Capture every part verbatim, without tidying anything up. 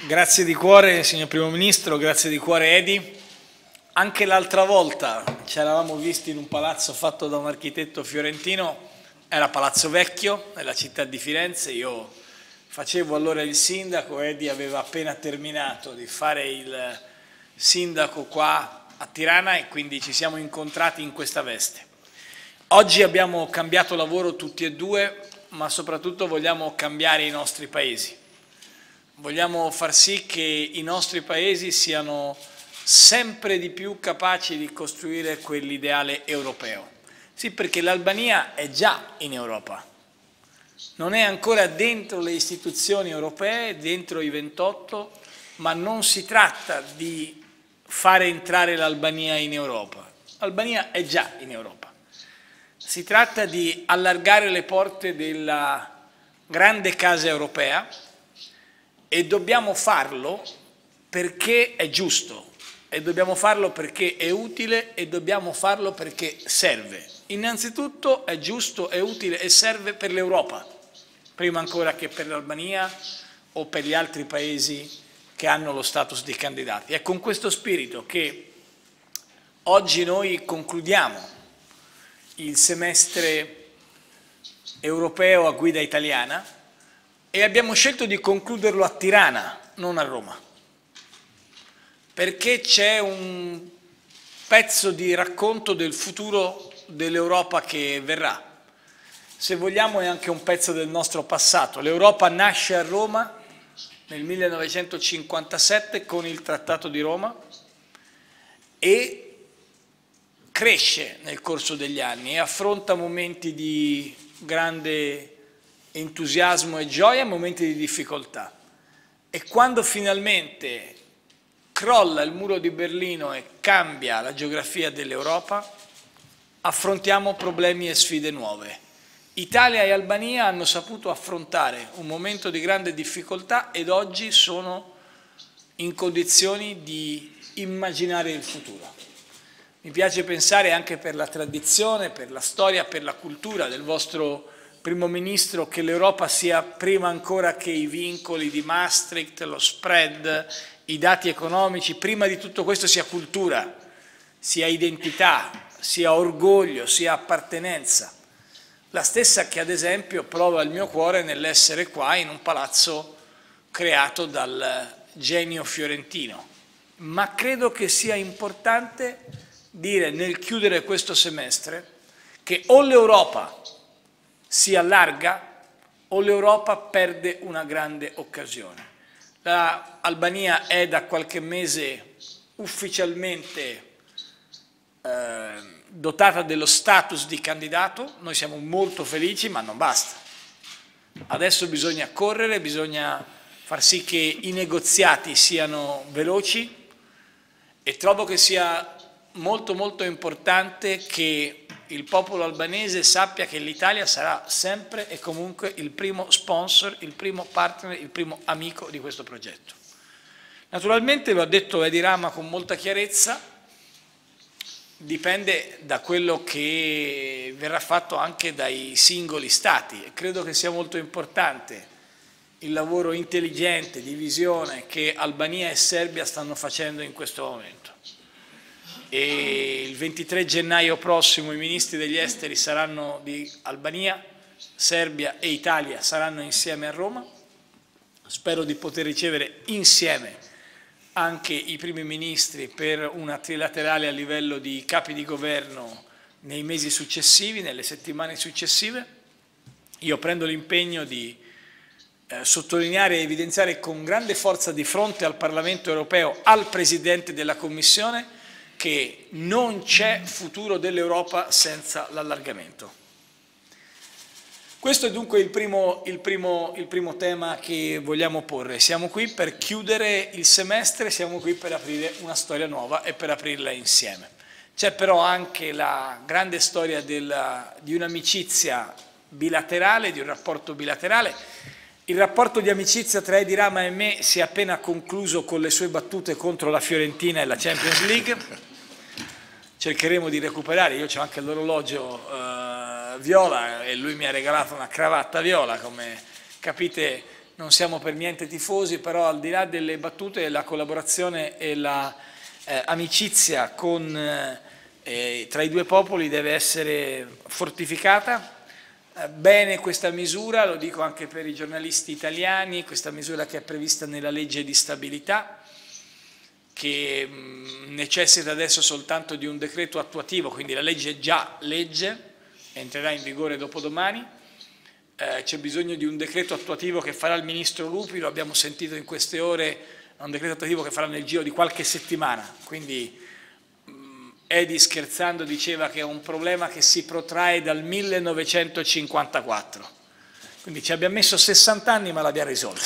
Grazie di cuore, signor Primo Ministro, grazie di cuore Edi. Anche l'altra volta ci eravamo visti in un palazzo fatto da un architetto fiorentino, era Palazzo Vecchio, nella città di Firenze. Io facevo allora il sindaco, Edi aveva appena terminato di fare il sindaco qua a Tirana e quindi ci siamo incontrati in questa veste. Oggi abbiamo cambiato lavoro tutti e due, ma soprattutto vogliamo cambiare i nostri paesi. Vogliamo far sì che i nostri paesi siano sempre di più capaci di costruire quell'ideale europeo. Sì, perché l'Albania è già in Europa, non è ancora dentro le istituzioni europee, dentro i ventotto, ma non si tratta di fare entrare l'Albania in Europa. L'Albania è già in Europa. Si tratta di allargare le porte della grande casa europea e dobbiamo farlo perché è giusto, e dobbiamo farlo perché è utile e dobbiamo farlo perché serve. Innanzitutto è giusto, è utile e serve per l'Europa, prima ancora che per l'Albania o per gli altri paesi che hanno lo status di candidati. È con questo spirito che oggi noi concludiamo il semestre europeo a guida italiana e abbiamo scelto di concluderlo a Tirana, non a Roma, perché c'è un pezzo di racconto del futuro dell'Europa che verrà. Se vogliamo è anche un pezzo del nostro passato. L'Europa nasce a Roma nel millenovecentocinquantasette con il Trattato di Roma e cresce nel corso degli anni e affronta momenti di grande entusiasmo e gioia, momenti di difficoltà. E quando finalmente crolla il muro di Berlino e cambia la geografia dell'Europa, affrontiamo problemi e sfide nuove. Italia e Albania hanno saputo affrontare un momento di grande difficoltà ed oggi sono in condizioni di immaginare il futuro. Mi piace pensare anche per la tradizione, per la storia, per la cultura del vostro Primo Ministro che l'Europa sia prima ancora che i vincoli di Maastricht, lo spread, i dati economici, prima di tutto questo sia cultura, sia identità, sia orgoglio, sia appartenenza. La stessa che ad esempio prova il mio cuore nell'essere qua in un palazzo creato dal genio fiorentino. Ma credo che sia importante dire nel chiudere questo semestre che o l'Europa si allarga o l'Europa perde una grande occasione. L'Albania è da qualche mese ufficialmente eh, dotata dello status di candidato, noi siamo molto felici ma non basta. Adesso bisogna correre, bisogna far sì che i negoziati siano veloci e trovo che sia molto molto importante che il popolo albanese sappia che l'Italia sarà sempre e comunque il primo sponsor, il primo partner, il primo amico di questo progetto. Naturalmente, lo ha detto Edi Rama con molta chiarezza, dipende da quello che verrà fatto anche dai singoli Stati e credo che sia molto importante il lavoro intelligente, di visione che Albania e Serbia stanno facendo in questo momento. E il ventitré gennaio prossimo i ministri degli esteri saranno di Albania, Serbia e Italia saranno insieme a Roma. Spero di poter ricevere insieme anche i primi ministri per una trilaterale a livello di capi di governo nei mesi successivi, nelle settimane successive. Io prendo l'impegno di eh, sottolineare e evidenziare con grande forza di fronte al Parlamento europeo, al Presidente della Commissione, che non c'è futuro dell'Europa senza l'allargamento. Questo è dunque il primo, il, primo, il primo tema che vogliamo porre. Siamo qui per chiudere il semestre, siamo qui per aprire una storia nuova e per aprirla insieme. C'è però anche la grande storia della, di un'amicizia bilaterale, di un rapporto bilaterale. Il rapporto di amicizia tra Edi Rama e me si è appena concluso con le sue battute contro la Fiorentina e la Champions League. Cercheremo di recuperare, io ho anche l'orologio eh, viola e lui mi ha regalato una cravatta viola, come capite non siamo per niente tifosi, però al di là delle battute la collaborazione e l'amicizia la, eh, con, eh, tra i due popoli deve essere fortificata. Eh, bene questa misura, lo dico anche per i giornalisti italiani, questa misura che è prevista nella legge di stabilità, che mh, necessita adesso soltanto di un decreto attuativo, quindi la legge è già legge, entrerà in vigore dopodomani. Eh, c'è bisogno di un decreto attuativo che farà il Ministro Lupi, lo abbiamo sentito in queste ore, è un decreto attuativo che farà nel giro di qualche settimana, quindi mh, Edi scherzando diceva che è un problema che si protrae dal millenovecentocinquantaquattro, quindi ci abbiamo messo sessanta anni ma l'abbiamo risolto.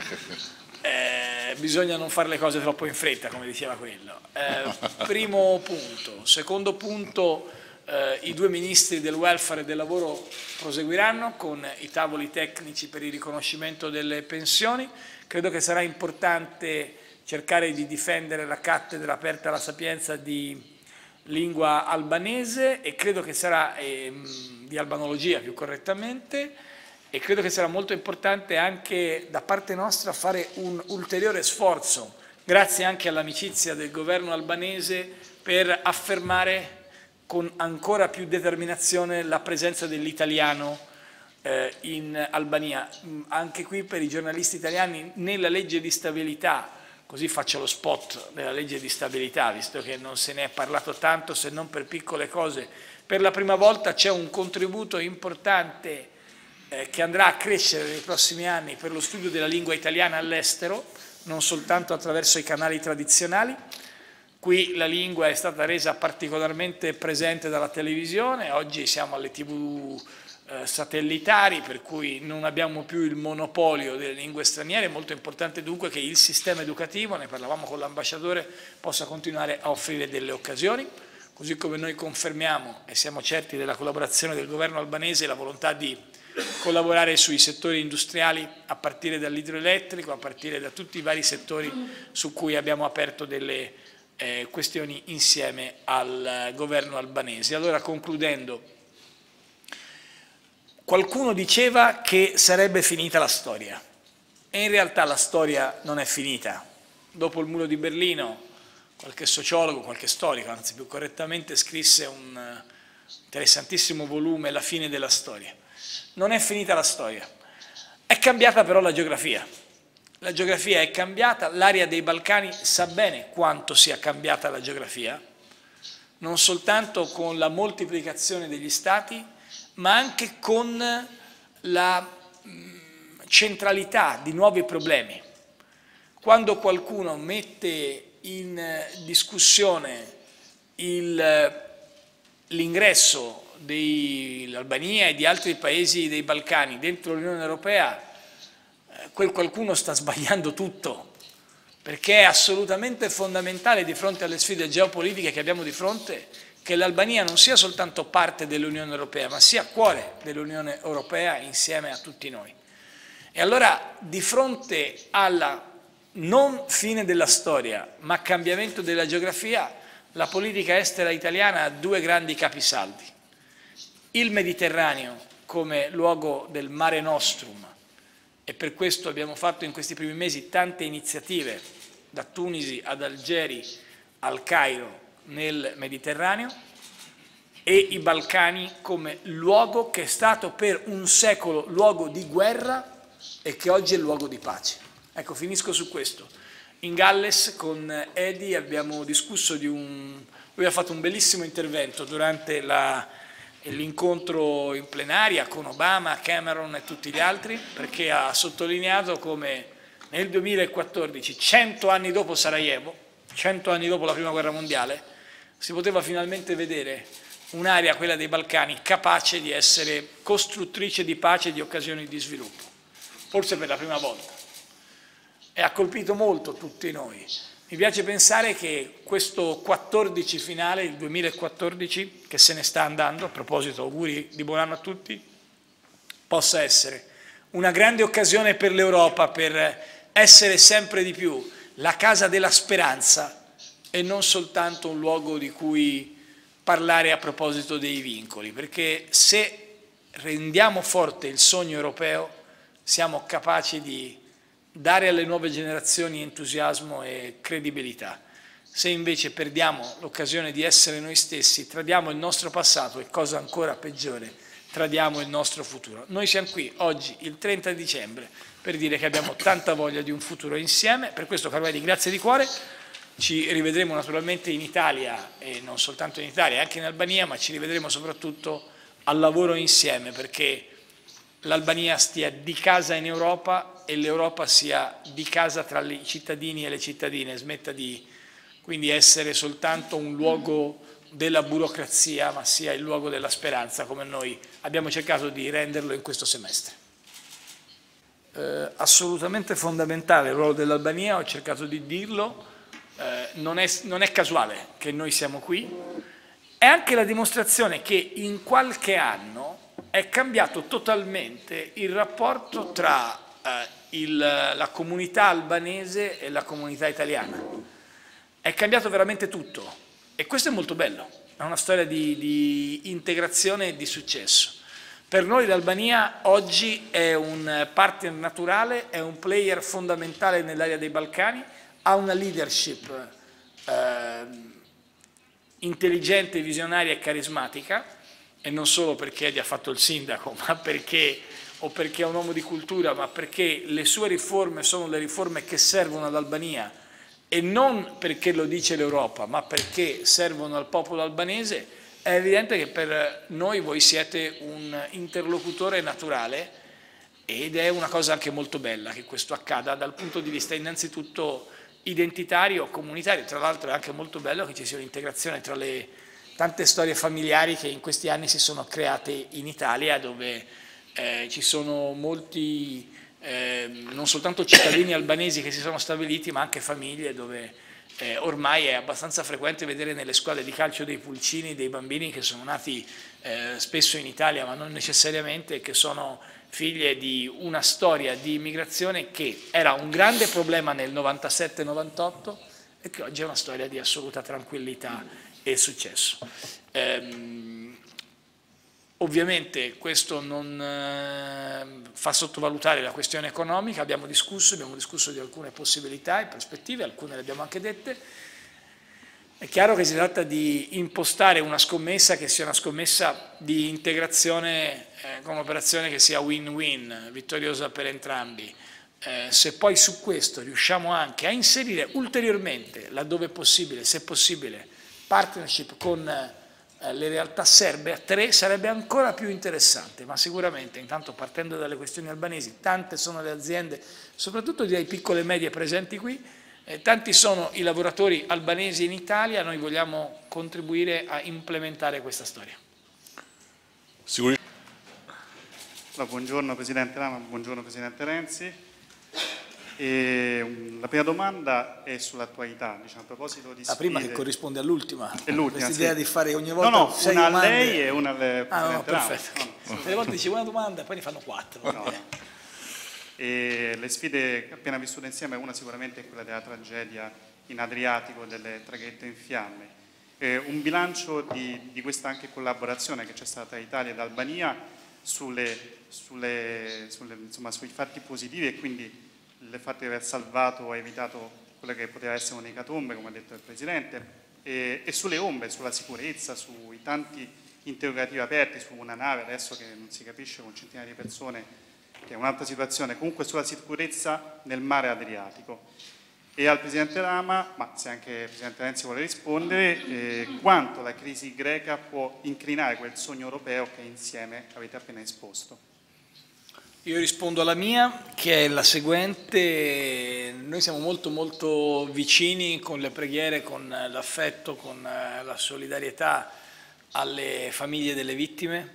Eh, bisogna non fare le cose troppo in fretta, come diceva quello. Eh, primo punto. Secondo punto, eh, i due ministri del welfare e del lavoro proseguiranno con i tavoli tecnici per il riconoscimento delle pensioni. Credo che sarà importante cercare di difendere la cattedra aperta alla Sapienza di lingua albanese e credo che sarà ehm, di albanologia più correttamente, e credo che sarà molto importante anche da parte nostra fare un ulteriore sforzo, grazie anche all'amicizia del governo albanese, per affermare con ancora più determinazione la presenza dell'italiano eh, in Albania. Anche qui per i giornalisti italiani nella legge di stabilità, così faccio lo spot della legge di stabilità, visto che non se ne è parlato tanto se non per piccole cose, per la prima volta c'è un contributo importante eh, che andrà a crescere nei prossimi anni per lo studio della lingua italiana all'estero, non soltanto attraverso i canali tradizionali. Qui la lingua è stata resa particolarmente presente dalla televisione, oggi siamo alle tivù eh, satellitari, per cui non abbiamo più il monopolio delle lingue straniere. È molto importante dunque che il sistema educativo, ne parlavamo con l'ambasciatore, possa continuare a offrire delle occasioni, così come noi confermiamo e siamo certi della collaborazione del governo albanese e la volontà di collaborare sui settori industriali a partire dall'idroelettrico, a partire da tutti i vari settori su cui abbiamo aperto delle eh, questioni insieme al governo albanese. Allora, concludendo, qualcuno diceva che sarebbe finita la storia e in realtà la storia non è finita. Dopo il muro di Berlino qualche sociologo, qualche storico, anzi più correttamente, scrisse un interessantissimo volume, La fine della storia. Non è finita la storia, è cambiata però la geografia. La geografia è cambiata, l'area dei Balcani sa bene quanto sia cambiata la geografia, non soltanto con la moltiplicazione degli stati, ma anche con la centralità di nuovi problemi. Quando qualcuno mette in discussione l'ingresso dell'Albania e di altri paesi dei Balcani dentro l'Unione Europea, eh, quel qualcuno sta sbagliando tutto, perché è assolutamente fondamentale di fronte alle sfide geopolitiche che abbiamo di fronte che l'Albania non sia soltanto parte dell'Unione Europea, ma sia cuore dell'Unione Europea insieme a tutti noi. E allora, di fronte alla non fine della storia, ma cambiamento della geografia, la politica estera italiana ha due grandi capisaldi. Il Mediterraneo come luogo del Mare Nostrum, e per questo abbiamo fatto in questi primi mesi tante iniziative, da Tunisi ad Algeri al Cairo nel Mediterraneo, e i Balcani come luogo che è stato per un secolo luogo di guerra e che oggi è luogo di pace. Ecco, finisco su questo. In Galles con Edi abbiamo discusso di un... lui ha fatto un bellissimo intervento durante l'incontro in plenaria con Obama, Cameron e tutti gli altri, perché ha sottolineato come nel duemilaquattordici, cento anni dopo Sarajevo, cento anni dopo la Prima Guerra Mondiale, si poteva finalmente vedere un'area, quella dei Balcani, capace di essere costruttrice di pace e di occasioni di sviluppo, forse per la prima volta. E ha colpito molto tutti noi. Mi piace pensare che questo quattordici finale, il duemilaquattordici, che se ne sta andando, a proposito auguri di buon anno a tutti, possa essere una grande occasione per l'Europa per essere sempre di più la casa della speranza e non soltanto un luogo di cui parlare a proposito dei vincoli, perché se rendiamo forte il sogno europeo siamo capaci di dare alle nuove generazioni entusiasmo e credibilità. Se invece perdiamo l'occasione di essere noi stessi, tradiamo il nostro passato e, cosa ancora peggiore, tradiamo il nostro futuro. Noi siamo qui oggi, il trenta dicembre, per dire che abbiamo tanta voglia di un futuro insieme. Per questo, Carmelli, grazie di cuore. Ci rivedremo naturalmente in Italia, e non soltanto in Italia, anche in Albania, ma ci rivedremo soprattutto al lavoro insieme, perché l'Albania stia di casa in Europa e l'Europa sia di casa tra i cittadini e le cittadine, smetta di quindi essere soltanto un luogo della burocrazia, ma sia il luogo della speranza, come noi abbiamo cercato di renderlo in questo semestre. Eh, assolutamente fondamentale il ruolo dell'Albania, ho cercato di dirlo, eh, non è, non è casuale che noi siamo qui, è anche la dimostrazione che in qualche anno è cambiato totalmente il rapporto tra eh, il, la comunità albanese e la comunità italiana. È cambiato veramente tutto e questo è molto bello, è una storia di, di integrazione e di successo. Per noi l'Albania oggi è un partner naturale, è un player fondamentale nell'area dei Balcani, ha una leadership eh, intelligente, visionaria e carismatica, e non solo perché Edi ha fatto il sindaco, ma perché, o perché è un uomo di cultura, ma perché le sue riforme sono le riforme che servono all'Albania, e non perché lo dice l'Europa, ma perché servono al popolo albanese. È evidente che per noi voi siete un interlocutore naturale ed è una cosa anche molto bella che questo accada dal punto di vista innanzitutto identitario, comunitario. Tra l'altro è anche molto bello che ci sia un'integrazione tra le tante storie familiari che in questi anni si sono create in Italia, dove eh, ci sono molti Eh, non soltanto cittadini albanesi che si sono stabiliti, ma anche famiglie dove eh, ormai è abbastanza frequente vedere nelle squadre di calcio dei pulcini, dei bambini che sono nati eh, spesso in Italia, ma non necessariamente, che sono figlie di una storia di immigrazione che era un grande problema nel novantasette novantotto e che oggi è una storia di assoluta tranquillità e successo. Eh, Ovviamente questo non eh, fa sottovalutare la questione economica, abbiamo discusso, abbiamo discusso di alcune possibilità e prospettive, alcune le abbiamo anche dette. È chiaro che si tratta di impostare una scommessa che sia una scommessa di integrazione eh, con un'operazione che sia win-win, vittoriosa per entrambi. Eh, se poi su questo riusciamo anche a inserire ulteriormente, laddove possibile, se possibile, partnership con le realtà serbe a tre, sarebbe ancora più interessante, ma sicuramente, intanto partendo dalle questioni albanesi, tante sono le aziende, soprattutto direi piccole e medie presenti qui, eh, tanti sono i lavoratori albanesi in Italia, noi vogliamo contribuire a implementare questa storia. Allora, buongiorno Presidente Rama, buongiorno Presidente Renzi. E la prima domanda è sull'attualità, diciamo, a proposito di La prima che corrisponde all'ultima, questa idea sì. di fare ogni volta no, no, sei una domande. a lei e una al Presidente ah, no, Rama. perfetto. No, no. Delle volte dicevo una domanda e poi ne fanno quattro. No, no. E le sfide appena vissute insieme, una sicuramente è quella della tragedia in Adriatico, delle traghette in fiamme. Eh, un bilancio di, di questa anche collaborazione che c'è stata tra Italia ed Albania sulle, sulle, sulle, insomma, sui fatti positivi e quindi il fatto di aver salvato o evitato quella che poteva essere un'ecatombe, come ha detto il Presidente, e, e sulle ombre, sulla sicurezza, sui tanti interrogativi aperti, su una nave adesso che non si capisce con centinaia di persone, che è un'altra situazione, comunque sulla sicurezza nel mare Adriatico. E al Presidente Rama, ma se anche il Presidente Renzi vuole rispondere, eh, quanto la crisi greca può incrinare quel sogno europeo che insieme avete appena esposto. Io rispondo alla mia, che è la seguente: noi siamo molto molto vicini con le preghiere, con l'affetto, con la solidarietà alle famiglie delle vittime,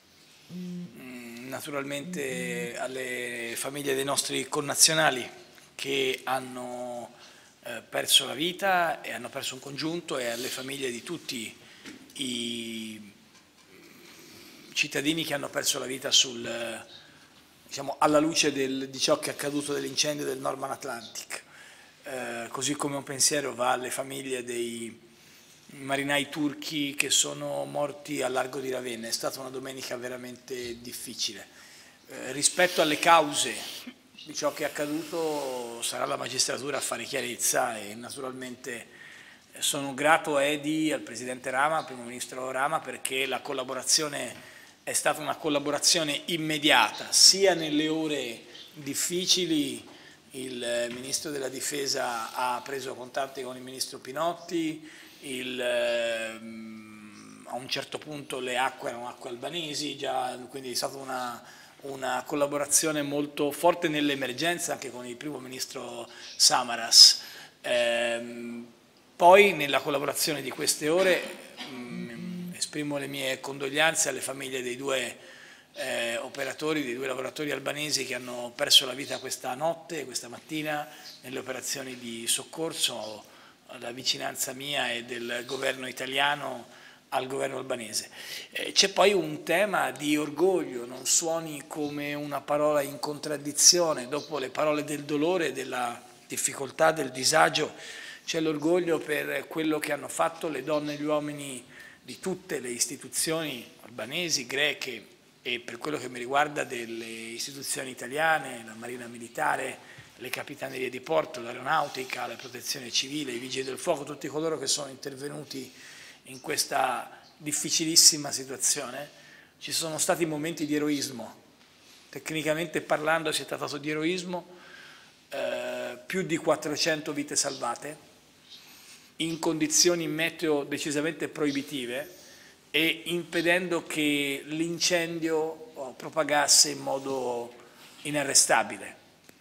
naturalmente alle famiglie dei nostri connazionali che hanno eh, perso la vita e hanno perso un congiunto, e alle famiglie di tutti i cittadini che hanno perso la vita sul diciamo, alla luce del, di ciò che è accaduto dell'incendio del Norman Atlantic. Eh, così come un pensiero va alle famiglie dei marinai turchi che sono morti al largo di Ravenna. È stata una domenica veramente difficile. Eh, rispetto alle cause di ciò che è accaduto sarà la magistratura a fare chiarezza e naturalmente sono grato a Edi, al Presidente Rama, al Primo Ministro Rama, perché la collaborazione è stata una collaborazione immediata, sia nelle ore difficili. Il Ministro della Difesa ha preso contatti con il Ministro Pinotti, il, ehm, a un certo punto le acque erano acque albanesi, già, quindi è stata una, una collaborazione molto forte nell'emergenza anche con il Primo Ministro Samaras. Ehm, poi nella collaborazione di queste ore mh, esprimo le mie condoglianze alle famiglie dei due Eh, operatori, dei due lavoratori albanesi che hanno perso la vita questa notte, questa mattina, nelle operazioni di soccorso, la vicinanza mia e del governo italiano al governo albanese. Eh, c'è poi un tema di orgoglio, non suoni come una parola in contraddizione, dopo le parole del dolore, della difficoltà, del disagio, c'è l'orgoglio per quello che hanno fatto le donne e gli uomini di tutte le istituzioni albanesi, greche, e per quello che mi riguarda delle istituzioni italiane, la Marina Militare, le Capitanerie di Porto, l'Aeronautica, la Protezione Civile, i Vigili del Fuoco, tutti coloro che sono intervenuti in questa difficilissima situazione. Ci sono stati momenti di eroismo, tecnicamente parlando si è trattato di eroismo, eh, più di quattrocento vite salvate, in condizioni meteo decisamente proibitive, e impedendo che l'incendio propagasse in modo inarrestabile.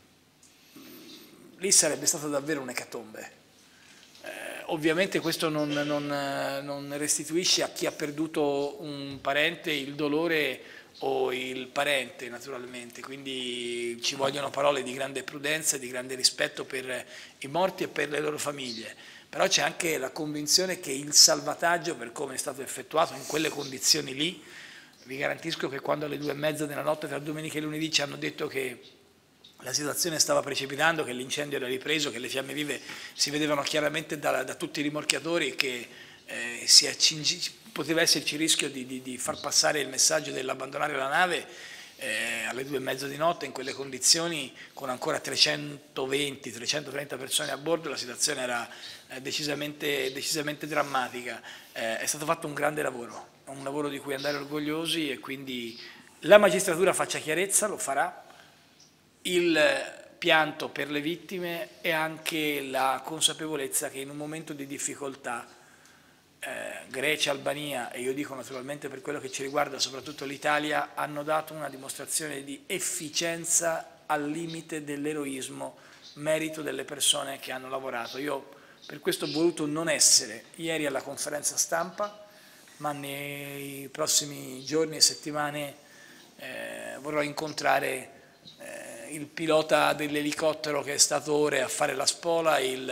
Lì sarebbe stata davvero un'ecatombe. Eh, ovviamente questo non, non, non restituisce a chi ha perduto un parente il dolore o il parente naturalmente, quindi ci vogliono parole di grande prudenza e di grande rispetto per i morti e per le loro famiglie. Però c'è anche la convinzione che il salvataggio, per come è stato effettuato in quelle condizioni lì, vi garantisco che quando alle due e mezza della notte tra domenica e lunedì ci hanno detto che la situazione stava precipitando, che l'incendio era ripreso, che le fiamme vive si vedevano chiaramente da, da tutti i rimorchiatori, che eh, si accingi, poteva esserci il rischio di, di, di far passare il messaggio dell'abbandonare la nave, Eh, alle due e mezza di notte in quelle condizioni con ancora trecentoventi trecentotrenta persone a bordo, la situazione era eh, decisamente, decisamente drammatica. Eh, è stato fatto un grande lavoro, un lavoro di cui andare orgogliosi, e quindi la magistratura faccia chiarezza, lo farà, il pianto per le vittime e anche la consapevolezza che in un momento di difficoltà Eh, Grecia, Albania, e io dico naturalmente per quello che ci riguarda soprattutto l'Italia, hanno dato una dimostrazione di efficienza al limite dell'eroismo, merito delle persone che hanno lavorato. Io per questo ho voluto non essere ieri alla conferenza stampa, ma nei prossimi giorni e settimane eh, vorrò incontrare eh, il pilota dell'elicottero che è stato ore a fare la spola, il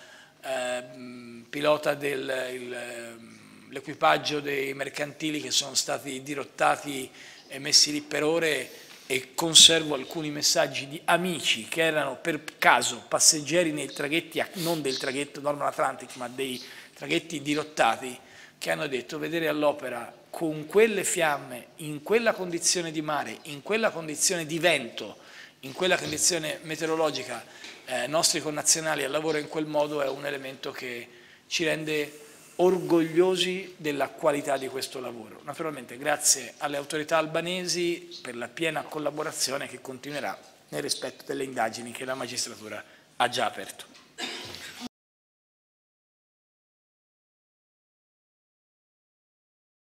eh, pilota dell'equipaggio dei mercantili che sono stati dirottati e messi lì per ore, e conservo alcuni messaggi di amici che erano per caso passeggeri nei traghetti, non del traghetto Northern Atlantic, ma dei traghetti dirottati, che hanno detto: vedere all'opera con quelle fiamme, in quella condizione di mare, in quella condizione di vento, in quella condizione meteorologica, eh, nostri connazionali al lavoro in quel modo, è un elemento che ci rende orgogliosi della qualità di questo lavoro. Naturalmente grazie alle autorità albanesi per la piena collaborazione che continuerà nel rispetto delle indagini che la magistratura ha già aperto.